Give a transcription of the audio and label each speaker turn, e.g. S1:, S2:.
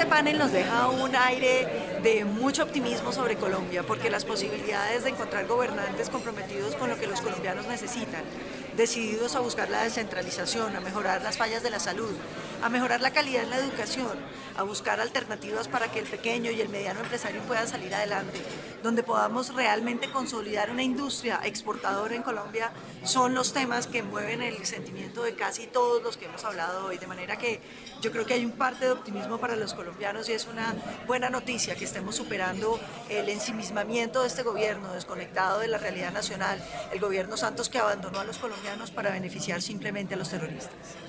S1: panel nos deja un aire de mucho optimismo sobre Colombia, porque las posibilidades de encontrar gobernantes comprometidos con lo que los colombianos necesitan, decididos a buscar la descentralización, a mejorar las fallas de la salud, a mejorar la calidad en la educación, a buscar alternativas para que el pequeño y el mediano empresario puedan salir adelante, donde podamos realmente consolidar una industria exportadora en Colombia, son los temas que mueven el sentimiento de casi todos los que hemos hablado hoy, de manera que yo creo que hay un parte de optimismo para los colombianos y es una buena noticia que estemos superando el ensimismamiento de este gobierno desconectado de la realidad nacional, el gobierno Santos que abandonó a los colombianos para beneficiar simplemente a los terroristas.